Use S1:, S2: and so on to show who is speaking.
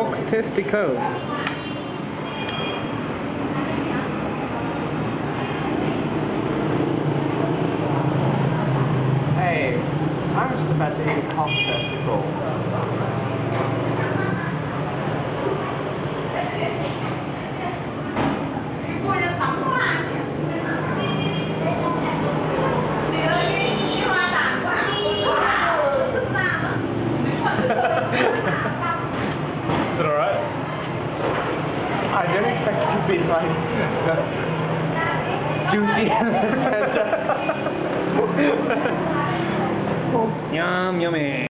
S1: Smoked testicle.
S2: Hey, I'm just about to eat a cock testicle. Is it alright? I didn't expect it to be like juicy and
S1: Yum, yummy.